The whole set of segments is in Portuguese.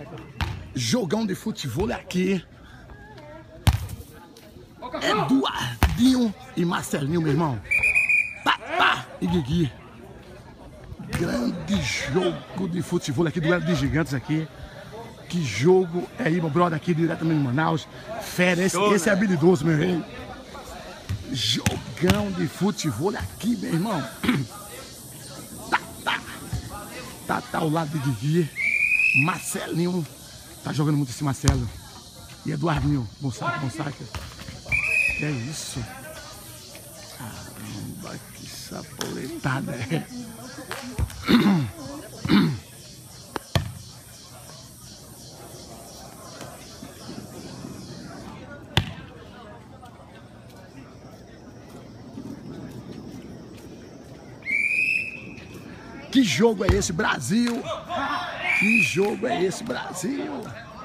Jogão de futebol aqui. Eduardinho e Marcelinho, meu irmão. Tatá e Guigui. Grande jogo de futebol aqui, duelo de gigantes aqui. Que jogo é aí, meu brother, aqui diretamente de Manaus. Fera, esse é habilidoso, meu rei. Jogão de futebol aqui, meu irmão. Tatá ao lado de Guigui. Marcelinho. Tá jogando muito esse Marcelo. E Eduardinho. Bom saque. Que é isso? Caramba, que sapoletada é. Que jogo é esse, Brasil? Que jogo é esse, Brasil?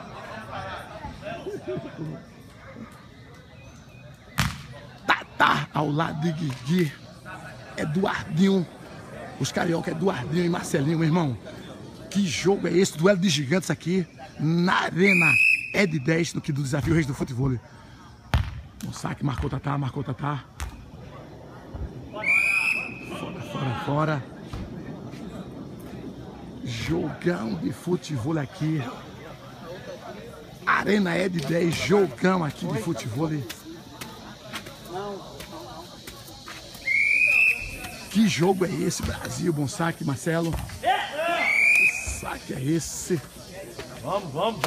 Tatá ao lado de Guigui. Eduardinho. Os carioca, Eduardinho e Marcelinho, meu irmão. Que jogo é esse? Duelo de gigantes aqui na Arena Ed 10 do Desafio Reis do Futebol. O saque marcou Tatá. Fora. Jogão de futebol aqui. Arena Ed 10, jogão aqui de futebol. Que jogo é esse, Brasil? Bom saque, Marcelo. Que saque é esse? Vamos.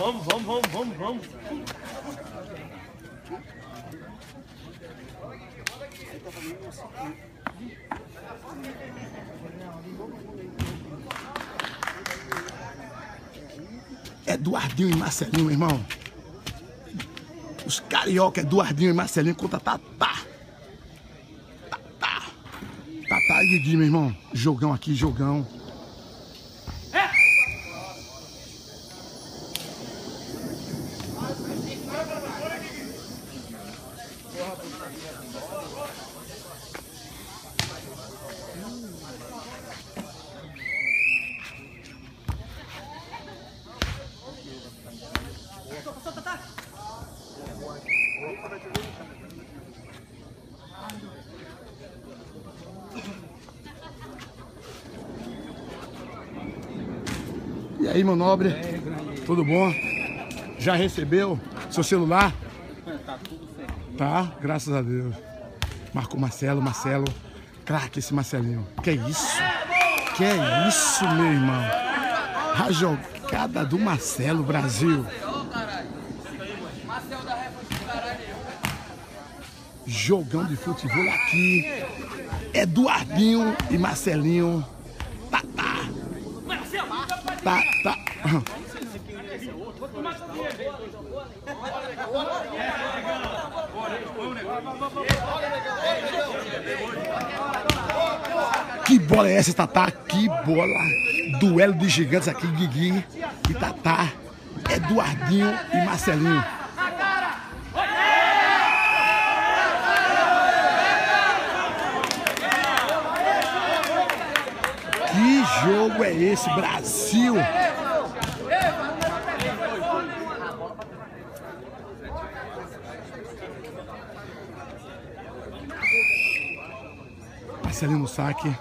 Eduardinho e Marcelinho, meu irmão. Os carioca, Eduardinho e Marcelinho contra Tatá. Tatá e Guigui, meu irmão. Jogão aqui, jogão. E aí, meu nobre? Tudo bom? Já recebeu seu celular? Tá tudo certo. Tá, graças a Deus. Marcou Marcelo. Craque esse Marcelinho. Que é isso? Que é isso, meu irmão? A jogada do Marcelo, Brasil. Jogão de futebol aqui. Eduardinho e Marcelinho. Tatá. Que bola é essa, Tatá? Que bola! Duelo de gigantes aqui, Guigui e Tatá. Eduardinho e Marcelinho. Que jogo é esse, Brasil? Marcelinho no saque.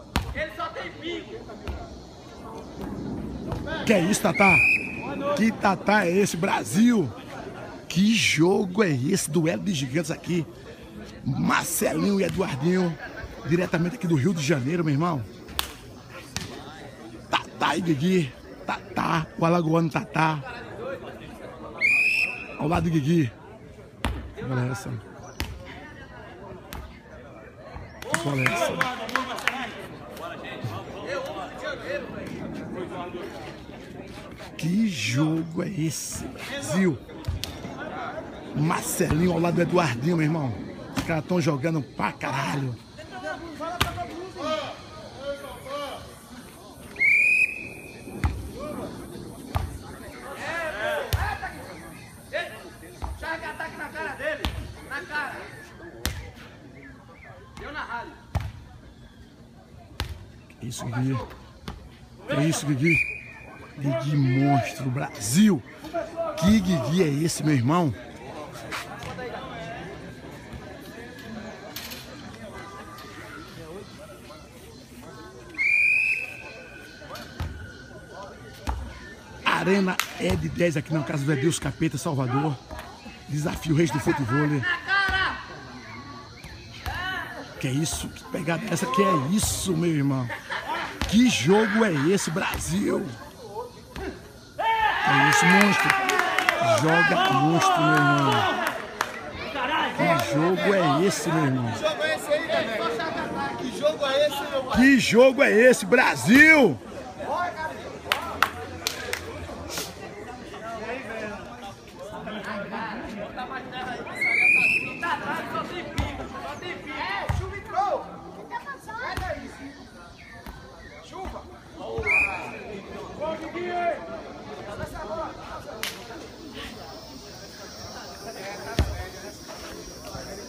Que é isso, Tatá? Que Tatá é esse, Brasil? Que jogo é esse? Duelo de gigantes aqui. Marcelinho e Eduardinho. Diretamente aqui do Rio de Janeiro, meu irmão. Tatá e Guigui. Tatá, o alagoano Tatá. Ao lado do Guigui. Olha essa. Olha essa. Que jogo é esse, Brasil? Marcelinho ao lado do Eduardinho, meu irmão. Os caras estão jogando pra caralho. Que isso, Guigui? Que isso, Guigui? Guigui monstro, Brasil. Que Guigui é esse, meu irmão? Arena é de 10 aqui na casa do Edeus Capeta, Salvador. Desafio Reis do Futebol. Que é isso? Que pegada é essa? Que é isso, meu irmão? Que jogo é esse, Brasil? Que é isso, monstro? Joga monstro, meu irmão. Que jogo é esse, meu irmão? Que jogo é esse aí, velho? Que jogo é esse, meu pai? Que jogo é esse, Brasil?